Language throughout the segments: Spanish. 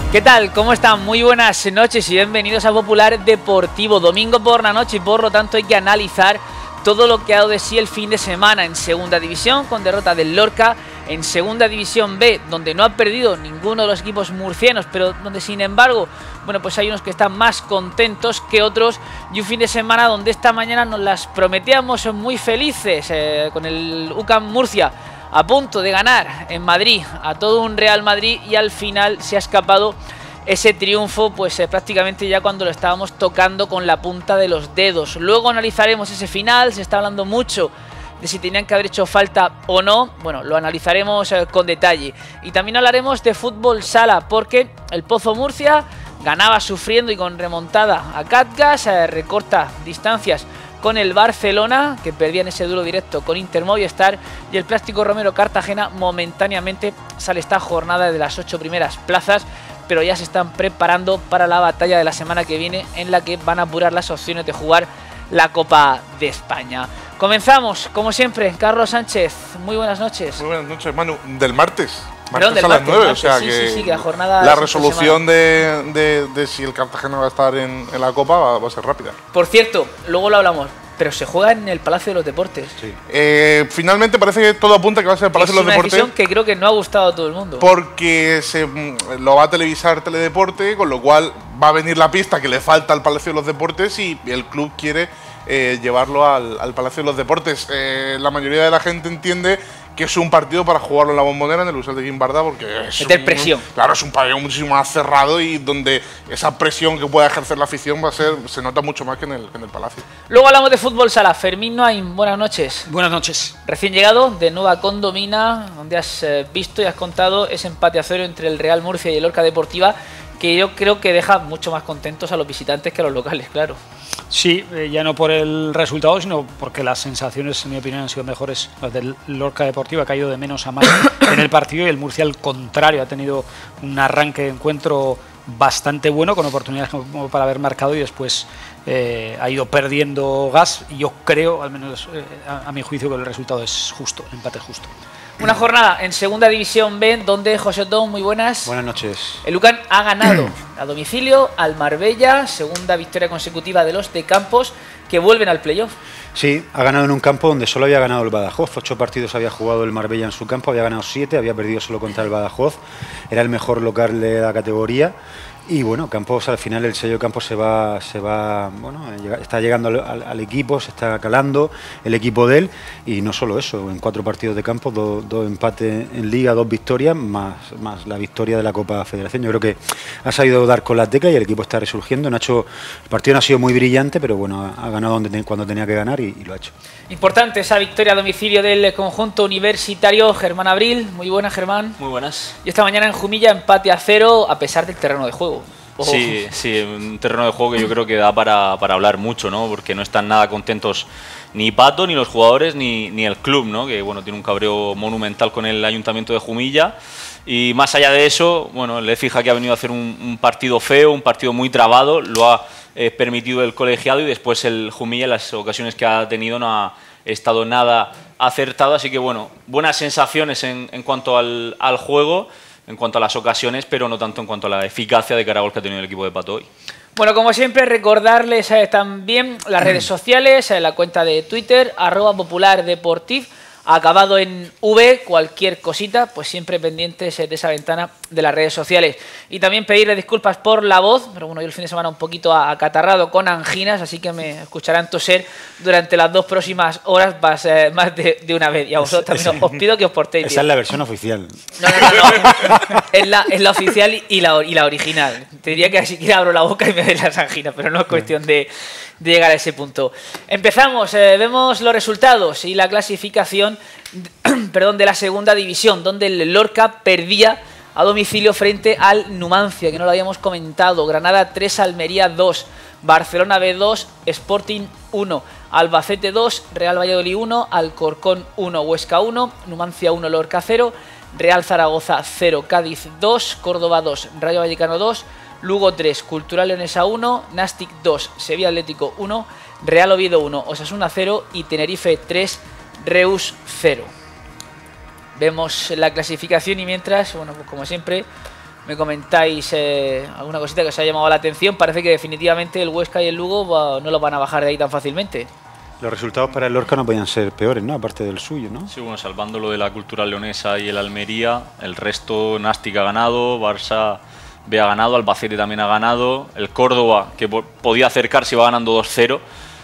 ¿Qué tal? ¿Cómo están? Muy buenas noches y bienvenidos a Popular Deportivo. Domingo por la noche y por lo tanto hay que analizar todo lo que ha dado de sí el fin de semana en Segunda División con derrota del Lorca, en Segunda División B, donde no ha perdido ninguno de los equipos murcianos, pero donde sin embargo, bueno, pues hay unos que están más contentos que otros, y un fin de semana donde esta mañana nos las prometíamos muy felices con el UCAM Murcia a punto de ganar en Madrid a todo un Real Madrid, y al final se ha escapado ese triunfo, pues prácticamente ya cuando lo estábamos tocando con la punta de los dedos. Luego analizaremos ese final, se está hablando mucho de si tenían que haber hecho falta o no. Bueno, lo analizaremos con detalle. Y también hablaremos de fútbol sala, porque el Pozo Murcia ganaba sufriendo y con remontada a Catgas, recorta distancias con el Barcelona, que perdía en ese duelo directo con Inter Movistar, y el Plástico Romero Cartagena momentáneamente sale esta jornada de las 8 primeras plazas, pero ya se están preparando para la batalla de la semana que viene, en la que van a apurar las opciones de jugar la Copa de España. Comenzamos, como siempre, Carlos Sánchez, muy buenas noches. Muy buenas noches, Manu. Del martes. Perdón, Martes a las 9, o sea sí, que, sí, que la jornada la resolución de si el Cartagena va a estar en la Copa va a ser rápida. Por cierto, luego lo hablamos, pero se juega en el Palacio de los Deportes. Sí. Finalmente parece que todo apunta que va a ser el Palacio de los Deportes. Es una decisión que creo que no ha gustado a todo el mundo. Porque lo va a televisar Teledeporte, con lo cual va a venir la pista que le falta al Palacio de los Deportes y el club quiere llevarlo al Palacio de los Deportes. La mayoría de la gente entiende que es un partido para jugarlo en la Bombonera, en el Usal de Guimbarda, porque es presión. Claro, es un pabellón muchísimo más cerrado y donde esa presión que pueda ejercer la afición se nota mucho más que en el Palacio. Luego hablamos de fútbol sala. Fermín Noain, buenas noches. Buenas noches. Recién llegado de Nueva Condomina, donde has visto y has contado ese empate a cero entre el Real Murcia y el Lorca Deportiva, que yo creo que deja mucho más contentos a los visitantes que a los locales, claro. Sí, ya no por el resultado, sino porque las sensaciones, en mi opinión, han sido mejores. Las del Lorca Deportiva ha caído de menos a más en el partido, y el Murcia, al contrario, ha tenido un arranque de encuentro bastante bueno, con oportunidades como para haber marcado, y después ha ido perdiendo gas. Y yo creo, al menos a mi juicio, que el resultado es justo, el empate es justo. Una jornada en Segunda División B, donde José Otón, muy buenas. Buenas noches. El UCAM ha ganado a domicilio al Marbella, segunda victoria consecutiva de los de Campos, que vuelven al playoff. Sí, ha ganado en un campo donde solo había ganado el Badajoz. 8 partidos había jugado el Marbella en su campo, había ganado 7, había perdido solo contra el Badajoz. Era el mejor local de la categoría. Y bueno, Campos, al final el sello Campos bueno, está llegando al equipo, se está calando el equipo de él, y no solo eso, en 4 partidos de Campos, 2 empates en Liga, 2 victorias, más la victoria de la Copa Federación. Yo creo que ha sabido dar con la tecla y el equipo está resurgiendo. El partido no ha sido muy brillante, pero bueno, ha ganado cuando tenía que ganar y lo ha hecho. Importante esa victoria a domicilio del conjunto universitario. Germán Abril, muy buenas, Germán. Muy buenas. Y esta mañana en Jumilla, empate a 0 a pesar del terreno de juego. Ojo. Sí, un terreno de juego que yo creo que da para hablar mucho, ¿no? Porque no están nada contentos ni Pato, ni los jugadores, ni el club, ¿no? Que bueno, tiene un cabreo monumental con el Ayuntamiento de Jumilla. Y más allá de eso, bueno, le fija que ha venido a hacer un partido feo, un partido muy trabado, lo ha permitido el colegiado, y después el Jumilla, en las ocasiones que ha tenido, no ha estado nada acertado. Así que bueno, buenas sensaciones en cuanto al juego, en cuanto a las ocasiones, pero no tanto en cuanto a la eficacia de cara a gol que ha tenido el equipo de Pato hoy. Bueno, como siempre, recordarles también las redes sociales, la cuenta de Twitter, @populardeportiv, acabado en V, cualquier cosita, pues siempre pendientes de esa ventana de las redes sociales. Y también pedirle disculpas por la voz, pero bueno, yo el fin de semana un poquito acatarrado con anginas, así que me escucharán toser durante las 2 próximas horas más de una vez. Y a vosotros también os pido que os portéis bien. Esa es la versión oficial. No. Es la oficial y la original. Te diría que así que abro la boca y me den las anginas, pero no es cuestión de llegar a ese punto. Empezamos, vemos los resultados y la clasificación de la Segunda División, donde el Lorca perdía a domicilio frente al Numancia, que no lo habíamos comentado. Granada 3, Almería 2, Barcelona B 2, Sporting 1, Albacete 2, Real Valladolid 1, Alcorcón 1, Huesca 1, Numancia 1, Lorca 0, Real Zaragoza 0, Cádiz 2, Córdoba 2, Rayo Vallecano 2, Lugo 3, Cultural Leonesa 1, Nastic 2, Sevilla Atlético 1, Real Oviedo 1, Osasuna 0 y Tenerife 3, Reus 0. Vemos la clasificación y mientras, bueno, pues como siempre, me comentáis alguna cosita que os haya llamado la atención. Parece que definitivamente el Huesca y el Lugo no lo van a bajar de ahí tan fácilmente. Los resultados para el Lorca no podían ser peores, ¿no? Aparte del suyo, ¿no? Sí, bueno, salvando lo de la Cultural Leonesa y el Almería, el resto, Nastic ha ganado, Barça B ha ganado, Albacete también ha ganado, el Córdoba, que podía acercarse, iba ganando 2-0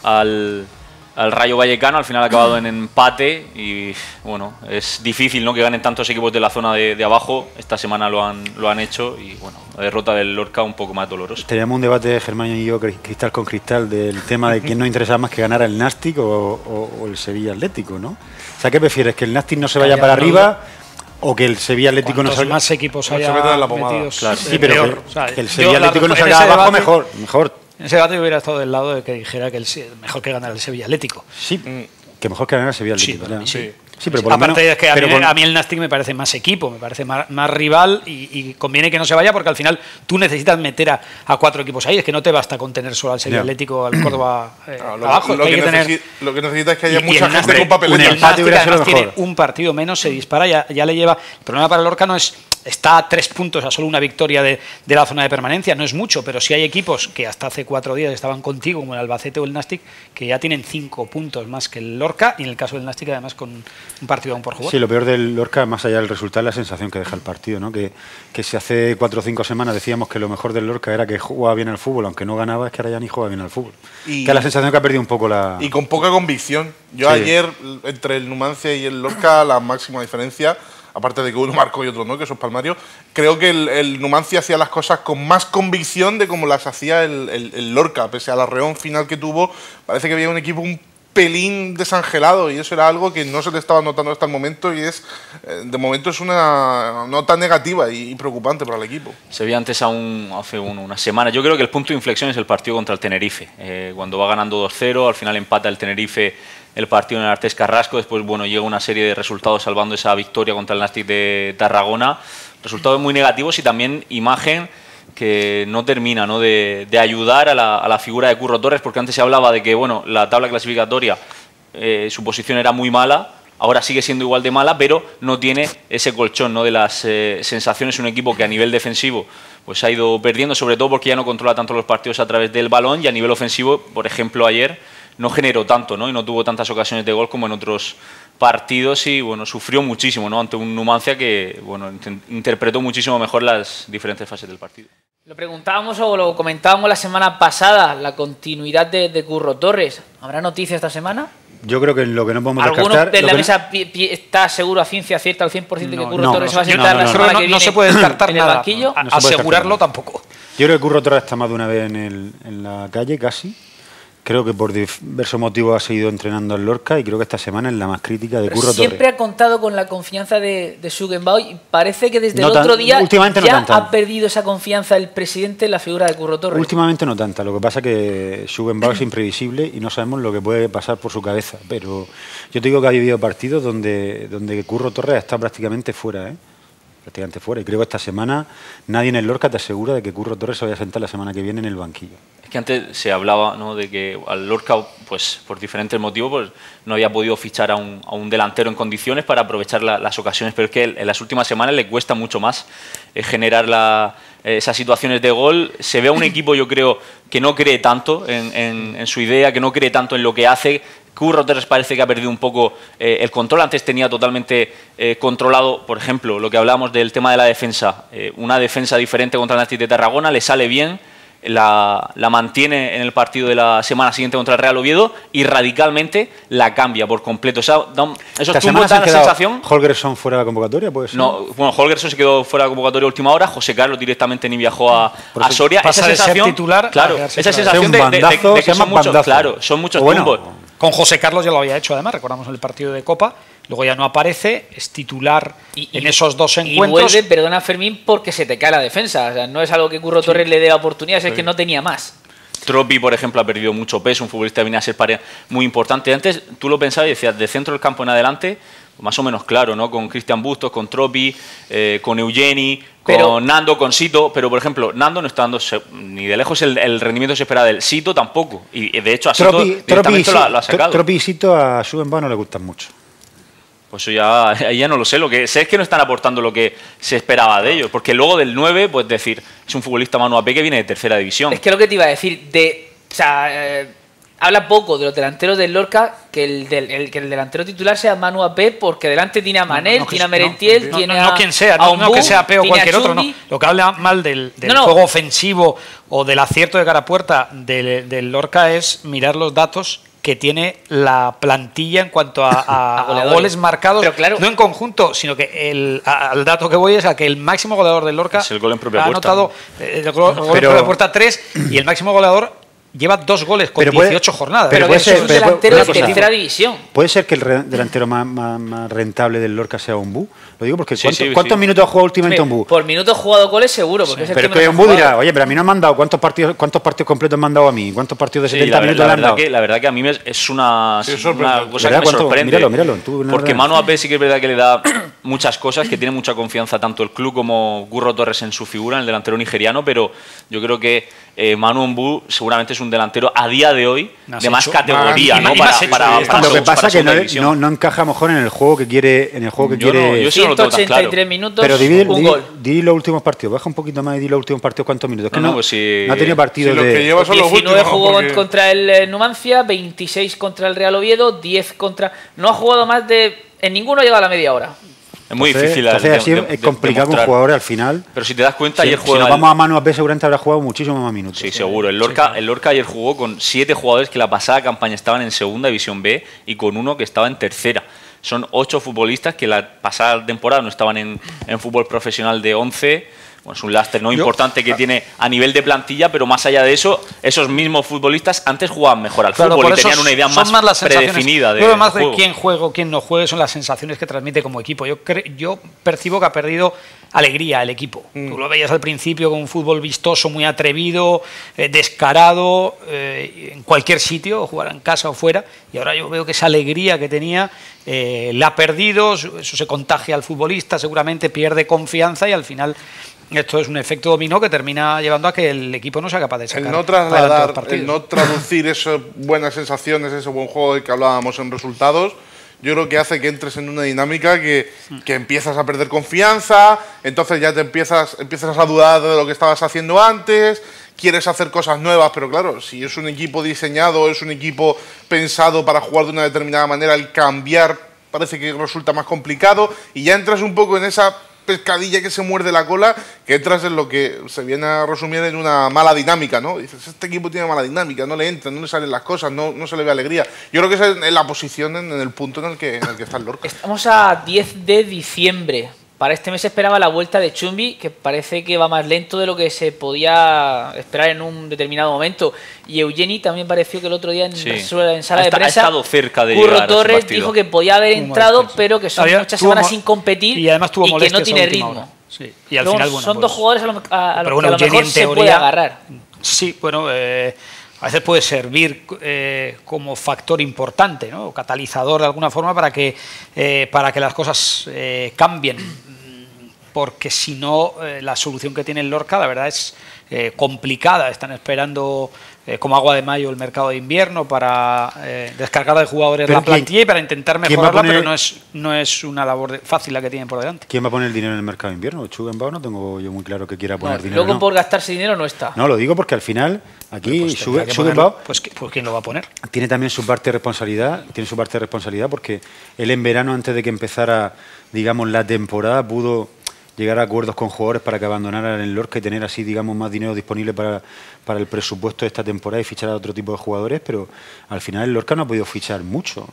al Rayo Vallecano, al final ha acabado en empate y bueno, es difícil, ¿no?, que ganen tantos equipos de la zona de abajo. Esta semana lo han hecho y bueno, la derrota del Lorca un poco más dolorosa. Teníamos un debate, Germán y yo, cristal con cristal, del tema de quién nos interesaba más, que ganara el Nastic o el Sevilla Atlético, ¿no? O sea, ¿qué prefieres? ¿Que el Nastic no se vaya para arriba o que el Sevilla Atlético no salga? Más equipos haya metidos, claro. Sí, pero peor. que el Sevilla Atlético no salga abajo, mejor. En ese debate yo hubiera estado del lado de que dijera que mejor que ganara el Sevilla Atlético. Sí, que mejor que ganara el Sevilla Atlético. Sí, pero por lo menos, aparte es que a mí el Nastic me parece más equipo, me parece más rival y conviene que no se vaya porque al final tú necesitas meter a 4 equipos ahí. Es que no te basta con tener solo al Sevilla Atlético, al Córdoba abajo. Lo que necesitas es que haya mucha gente con papeleta. El Nastic además tiene un partido menos, se dispara, ya le lleva. El problema para el Lorca no es... Está a 3 puntos, a solo una victoria de la zona de permanencia, no es mucho, pero sí hay equipos que hasta hace 4 días estaban contigo, como el Albacete o el Nastic, que ya tienen 5 puntos más que el Lorca, y en el caso del Nastic además con un partido aún por jugar. Sí, lo peor del Lorca, más allá del resultado, es la sensación que deja el partido, ¿no? Que si hace 4 o 5 semanas decíamos que lo mejor del Lorca era que jugaba bien al fútbol, aunque no ganaba, es que ahora ya ni juega bien al fútbol. Que es la sensación que ha perdido un poco la... Y con poca convicción. Yo ayer, entre el Numancia y el Lorca, la máxima diferencia... aparte de que uno marcó y otro no, que eso es palmario, creo que el Numancia hacía las cosas con más convicción de como las hacía el Lorca, pese al arreón final que tuvo. Parece que había un equipo un pelín desangelado y eso era algo que no se le estaba notando hasta el momento y de momento es una nota negativa y preocupante para el equipo. Se veía antes hace una semana. Yo creo que el punto de inflexión es el partido contra el Tenerife, cuando va ganando 2-0, al final empata el Tenerife el partido en el Artés Carrasco, después bueno, llega una serie de resultados salvando esa victoria contra el Nastic de Tarragona, resultados muy negativos y también imagen que no termina, ¿no?, de ayudar a la figura de Curro Torres, porque antes se hablaba de que bueno, la tabla clasificatoria, su posición era muy mala, ahora sigue siendo igual de mala, pero no tiene ese colchón, ¿no?, de las sensaciones. Un equipo que a nivel defensivo pues ha ido perdiendo, sobre todo porque ya no controla tanto los partidos a través del balón, y a nivel ofensivo, por ejemplo, ayer no generó tanto, ¿no?, y no tuvo tantas ocasiones de gol como en otros partidos y bueno, sufrió muchísimo, ¿no?, ante un Numancia que bueno, interpretó muchísimo mejor las diferentes fases del partido. Lo preguntábamos o lo comentábamos la semana pasada, la continuidad de Curro Torres. ¿Habrá noticias esta semana? Yo creo que lo que no podemos descartar... ¿Alguno de la mesa está seguro a ciencia cierta al 100% de que Curro Torres va a sentar la semana que viene? No se puede descartar en el nada. banquillo. Asegurarlo tampoco. Yo creo que Curro Torres está más de una vez en la calle, casi. Creo que por diversos motivos ha seguido entrenando al Lorca y creo que esta semana es la más crítica de Curro Torres. Siempre ha contado con la confianza de Schugenbauer y parece que desde el otro día ya ha perdido esa confianza el presidente en la figura de Curro Torres. Últimamente no tanta, lo que pasa es que Schugenbauer es imprevisible y no sabemos lo que puede pasar por su cabeza, pero yo te digo que ha habido partidos donde Curro Torres está prácticamente fuera, prácticamente fuera, y creo que esta semana nadie en el Lorca te asegura de que Curro Torres se vaya a sentar la semana que viene en el banquillo. Es que antes se hablaba, ¿no?, de que al Lorca, pues por diferentes motivos, pues no había podido fichar a un delantero en condiciones para aprovechar las ocasiones, pero es que en las últimas semanas le cuesta mucho más generar esas situaciones de gol. Se ve a un equipo, yo creo, que no cree tanto en su idea, que no cree tanto en lo que hace. Curro Torres parece que ha perdido un poco el control. Antes tenía totalmente controlado, por ejemplo, lo que hablábamos del tema de la defensa. Una defensa diferente contra el Nastic de Tarragona, le sale bien, la mantiene en el partido de la semana siguiente contra el Real Oviedo y radicalmente la cambia por completo. O sea, esos tumbos dan la sensación... ¿Holgersson fuera de la convocatoria? ¿Puede ser? No, bueno, Holgersson se quedó fuera de la convocatoria a última hora, José Carlos directamente ni viajó a Soria. Esa sensación, ser titular, claro, esa sensación de que son muchos tumbos. Con José Carlos ya lo había hecho, además, recordamos el partido de Copa, luego ya no aparece, es titular en esos dos encuentros. Y vuelve, perdona Fermín, porque se te cae la defensa, o sea, no es algo que Curro Torres le dé oportunidades, es que no tenía más. Tropi, por ejemplo, ha perdido mucho peso, un futbolista que viene a ser muy importante. Antes tú lo pensabas y decías, de centro del campo en adelante, más o menos claro, ¿no? Con Cristian Bustos, con Tropi, con Eugeni, con Nando, con Sito, pero por ejemplo, Nando no está dando ni de lejos el rendimiento que se espera del Sito tampoco, y de hecho a Sito directamente lo ha sacado. Tropi y Sito a Schugenbauer no le gustan mucho. Pues eso ya, ahí ya no lo sé. Lo que sé es que no están aportando lo que se esperaba de ellos. Porque luego del 9, pues decir, es un futbolista Manu Apé que viene de tercera división. Es que lo que te iba a decir, o sea, habla poco de los delanteros del Lorca, que el delantero titular sea Manu Apé, porque delante tiene a Manel, tiene a Merentiel, tiene a no quien sea, a no que sea Apé o tiene a cualquier otro, no. Chumbi. Lo que habla mal del juego ofensivo o del acierto de cara a puerta del Lorca es mirar los datos que tiene la plantilla en cuanto a goles marcados, pero claro, no en conjunto, sino que al dato que voy es a que el máximo goleador del Lorca es el gol en propia ha puerta, anotado el gol en propia puerta 3 y el máximo goleador lleva 2 goles con 18 jornadas. Pero puede eso es ser, un pero delantero una de cosa, tercera división. ¿Puede ser que el delantero más rentable del Lorca sea Ombú? Lo digo porque Sí, ¿cuántos minutos ha jugado últimamente Ombú? Por minutos jugado goles seguro, porque es el Pero que que menos ha Ombú jugado. dirá, oye, pero a mí no me han dado, ¿cuántos partidos completos me han dado a mí? ¿Cuántos partidos de Sí, 70 minutos le han dado? la verdad que a mí es una Sí, cosa que ¿Verdad? me ¿Cuánto? sorprende. Míralo, tú, la porque verdad. Manu Apé sí que es verdad que le da muchas cosas, que tiene mucha confianza tanto el club como Curro Torres en su figura, en el delantero nigeriano, pero yo creo que Manu Ombú seguramente es un delantero a día de hoy de más categoría, ¿no? Para Lo que pasa es que segunda división. no encaja mejor en el juego que quiere. Yo sí no lo tengo tan claro. 183 minutos, Pero un gol. di los últimos partidos, baja un poquito más y di los últimos partidos cuántos minutos. Es que No, pues sí. no ha tenido partidos Sí, los de. que lleva son los 19 últimos, jugó porque- contra el Numancia, 26 contra el Real Oviedo, 10 contra... No ha jugado más de... En ninguno llega a la media hora. Es muy Entonces, difícil así es complicado con demostrar. jugadores al final. Pero si te das cuenta, Si ayer nos juega vamos a Manu Apé, seguramente habrá jugado muchísimo más minutos. Sí, seguro. El Lorca ayer jugó con 7 jugadores que la pasada campaña estaban en Segunda División B y con uno que estaba en Tercera. Son 8 futbolistas que la pasada temporada no estaban en fútbol profesional de 11. Bueno, es un lastre no importante que tiene a nivel de plantilla, pero más allá de eso, esos mismos futbolistas antes jugaban mejor al Claro, fútbol por y eso tenían una idea son más las sensaciones. predefinida de Luego, además juego. de quién juega o quién no juegue, son las sensaciones que transmite como equipo. Yo percibo que ha perdido alegría el equipo. Tú lo veías al principio con un fútbol vistoso, muy atrevido, descarado, en cualquier sitio, jugar en casa o fuera, y ahora yo veo que esa alegría que tenía la ha perdido, eso se contagia al futbolista, seguramente pierde confianza y al final esto es un efecto dominó que termina llevando a que el equipo no sea capaz de sacar El no adelante los trasladar, partidos. el no traducir esas buenas sensaciones, ese buen juego del que hablábamos en resultados, yo creo que hace que entres en una dinámica que empiezas a perder confianza, entonces ya te empiezas a dudar de lo que estabas haciendo antes, quieres hacer cosas nuevas, pero claro, si es un equipo diseñado, es un equipo pensado para jugar de una determinada manera, el cambiar parece que resulta más complicado y ya entras un poco en esa pescadilla que se muerde la cola, que entras en lo que se viene a resumir en una mala dinámica, ¿no? Dices, este equipo tiene mala dinámica, no le entran, no le salen las cosas, no se le ve alegría. Yo creo que esa es la posición, en el punto en el que está el Lorca. Estamos a 10 de diciembre. Para este mes se esperaba la vuelta de Chumbi, que parece que va más lento de lo que se podía esperar en un determinado momento. Y Eugeni también pareció que el otro día en sala de prensa Ha estado cerca de Curro llegar a ese Torres partido. dijo que podía haber entrado, pero que son muchas tuvo semanas mo- sin competir y además tuvo que no molestias tiene a última ritmo. hora. Sí. Y al Luego final, bueno, son pues- dos jugadores a los pero que a lo bueno, Eugeni mejor en se puede teoría- agarrar. Sí, bueno, a veces puede servir como factor importante, ¿no? O catalizador de alguna forma para que las cosas cambien. Porque si no, la solución que tiene el Lorca, la verdad, es complicada. Están esperando como agua de mayo el mercado de invierno para descargar de jugadores Pero la plantilla y para intentar ¿quién va a mejorarla, poner- pero no es una labor fácil la que tienen por delante. ¿Quién va a poner el dinero en el mercado de invierno? Chugenbao no tengo yo muy claro que quiera poner No, dinero. luego no. por gastarse dinero no está. No, lo digo porque al final aquí Pues tendrá que ponerlo. Chugenbao Pues ¿quién lo va a poner? tiene también su parte de responsabilidad, porque él en verano, antes de que empezara, digamos, la temporada, pudo llegar a acuerdos con jugadores para que abandonaran el Lorca y tener así, digamos, más dinero disponible para el presupuesto de esta temporada y fichar a otro tipo de jugadores, pero al final el Lorca no ha podido fichar mucho,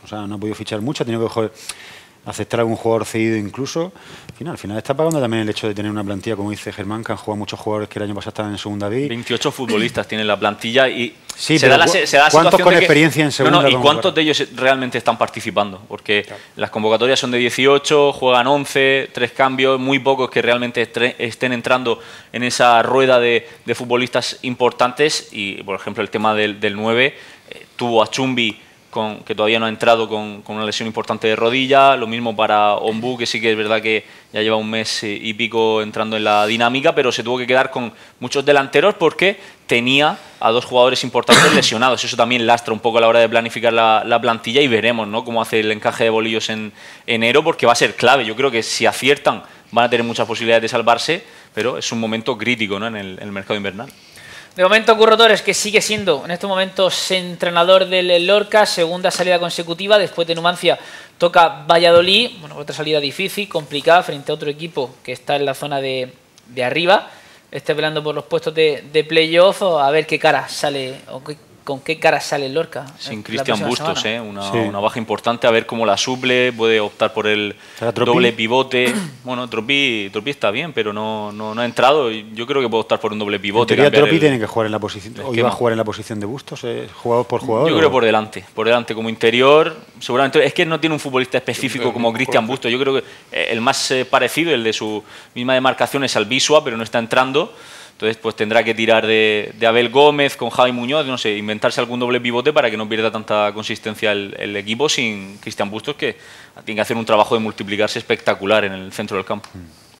ha tenido que aceptar a algún jugador cedido incluso. Al final está pagando también el hecho de tener una plantilla, como dice Germán, que han jugado muchos jugadores que el año pasado estaban en segunda B. 28 futbolistas tiene la plantilla y Sí, se da pero la ¿cuántos situación con de que- experiencia en segunda ¿y como cuántos para? de ellos realmente están participando? Porque las convocatorias son de 18, juegan 11, 3 cambios, muy pocos que realmente estén entrando en esa rueda de futbolistas importantes y, por ejemplo, el tema del 9, tuvo a Chumbi que todavía no ha entrado con una lesión importante de rodilla. Lo mismo para Ombu, que sí que es verdad que ya lleva un mes y pico entrando en la dinámica, pero se tuvo que quedar con muchos delanteros porque tenía a 2 jugadores importantes lesionados. Eso también lastra un poco a la hora de planificar la plantilla, y veremos, ¿no?, cómo hace el encaje de bolillos en enero, porque va a ser clave. Yo creo que si aciertan van a tener muchas posibilidades de salvarse, pero es un momento crítico, ¿no?, en el mercado invernal. De momento, Curro Torres, que sigue siendo en estos momentos entrenador del Lorca, segunda salida consecutiva. Después de Numancia toca Valladolid, bueno, otra salida difícil, complicada, frente a otro equipo que está en la zona de arriba, esté peleando por los puestos de playoff. A ver qué cara sale, o con qué cara sale el Lorca. Sin Cristian Bustos, una baja importante, a ver cómo la suple, puede optar por el doble pivote. Bueno, Tropi está bien, pero no ha entrado. Yo creo que puede optar por un doble pivote. En teoría, Tropi tiene que jugar en la posición, o iba a jugar en la posición de Bustos, jugador por jugador. Yo creo por delante como interior. Seguramente es que no tiene un futbolista específico como Cristian Bustos. Yo creo que el más parecido, el de su misma demarcación, es Albisua, pero no está entrando. Entonces, pues tendrá que tirar de Abel Gómez con Javi Muñoz, no sé, inventarse algún doble pivote para que no pierda tanta consistencia el equipo sin Cristian Bustos, que tiene que hacer un trabajo de multiplicarse espectacular en el centro del campo.